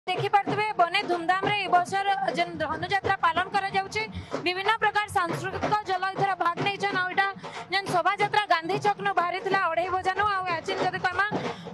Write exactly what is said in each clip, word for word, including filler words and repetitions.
देखिपे बने धूमधाम रे बर्षर जेन धनुजात्रा पालन करा जाउची विभिन्न प्रकार सांस्कृतिक जल इधर भाग नै छन आउटा जेन शोभा यात्रा गांधी चौक नु बाहरितला अढ़ाई बजानो आ आचिन जदि कमा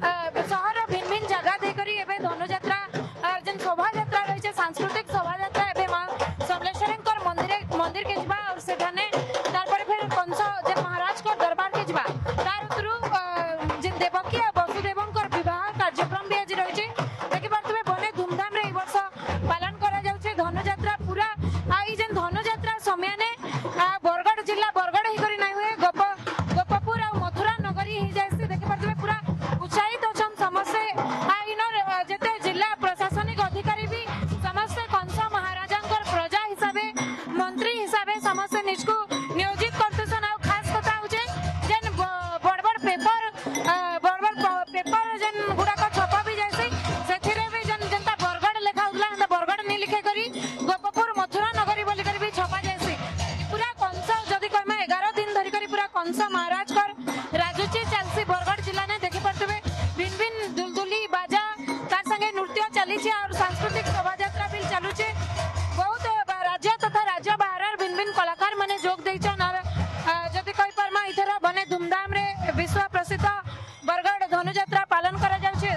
शहर भिन्न भिन्न जगह दे करी एबे धनुजात्रा जेन शोभा यात्रा रहिছে सांस्कृतिक शोभा यात्रा एबे मां समलेश्वरीकर मंदिर मंदिर के जिबा और सेठाने तार पर फिर कंस जेन महाराज को दरबार के जिबा तार थ्रू जेन देवकी आ वसुदेवंकर विवाह कार्यक्रम भी आज रहिছে देखि परतबे बने धूमधाम रे वर्ष पालन करा जाउछे धनुजात्रा पूरा आई जेन धनुजात्रा समय ने बरगढ़ जिला बरगढ़ ही करी नै हुए गोप गोपपुर और मथुरा नगरी ही जायसे देखि परतबे पूरा उत्साहित अछन समस्त आई न जेते जिला प्रशासनिक अधिकारी भी समस्त कंस महाराजांकर प्रजा हिसाबे मंत्री हिसाबे समस्त निजको नियोजित करतेसन आ खास कथा होचे जेन बड़ बड़ पेपर बड़ बड़ पेपर जेन गुडा को छपा भी जायसे सेथिरे भी जेन जनता बरगढ़ लेखा उला हंदा बरगढ़ नि लिखे करी गोपपुर मथुरा नगरी बोली करी भी छपा जायसे पूरा कंस जदी कहमे ग्यारह दिन धरि करी पूरा कंस महाराज कर राजुची चलसी बरगढ़ जिला ने देखि परतबे भिन्न भिन्न दुलदुली बाजा तार संगे नृत्य चली छे और सांस्कृतिक शोभा यात्रा भी चालू छे बहुत राज्य तथा राज्य बाहर भिन्न भिन्न कलाकार माने जोग दैछन और जदी कहि परमा इथर बने धूमधाम रे विश्व प्रसिद्ध बरगढ़ धनुजात्रा पालन करा जाउछे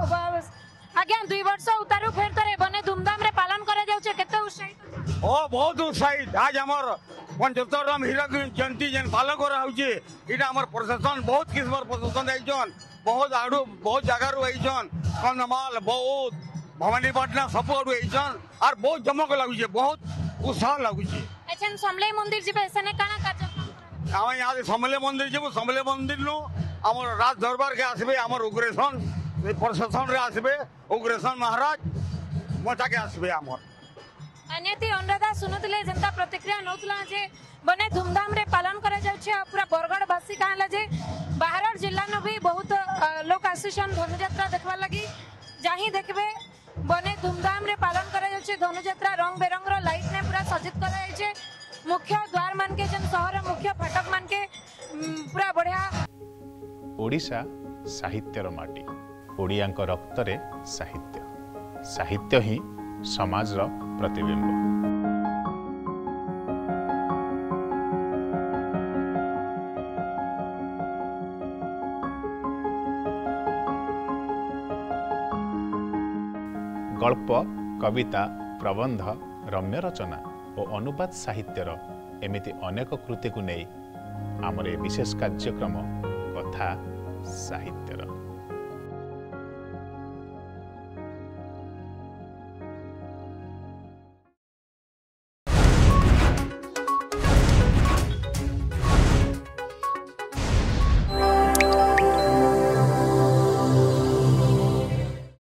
आज्ञा दुई वर्ष उतारू फेर तरे बने धूमधाम रे पालन करा जाउछे केते उत्साहित ओ बहुत उत्साहित आज हमर पंचहत्तरम हीरक जयंती जेन पालन करा होउछे इटा हमर प्रशासन बहुत किस्म प्रशासन आइछन बहुत आडू बहुत जगह रु आइछन कंधमाल बहुत भवानीपटना सब आडू आइछन और बहुत जमक लागुछे बहुत उत्साह लागुछे अच्छा समले मंदिर जिबे सने काना कार्यक्रम हम यहाँ समले मंदिर जेबो समले मंदिर नु हमर राज दरबार के आसबे हमर उग्रेशन प्रशासन रे आसबे उग्रेशन महाराज मचा के आसबे हमर अन्यति अनुराधा सुनुतले जनता प्रतिक्रिया नौतला जे बने धूमधाम रे पालन करा जाउछे पूरा बरगढ़ वासी कहला जे बाहर जिल्ला न भी बहुत लोग आसीछन धनुजात्रा देखबा लागि जाही देखबे बने धूमधाम रे पालन करा जाउछे धनुजात्रा रंग बेरंग रो लाइट ने पूरा सज्जित करा जाइछे मुख्य द्वार मान के जन शहर मुख्य फाटक मान के पूरा बढ़िया ओडिशा साहित्यर माटी ओडियांक रक्तरे साहित्य साहित्य ही समाज रो प्रतिबिंब गल्प कविता प्रबंध रम्य रचना और अनुवाद साहित्यर एमिति अनेक कृति को नहीं आमर ए विशेष कार्यक्रम कथा साहित्यर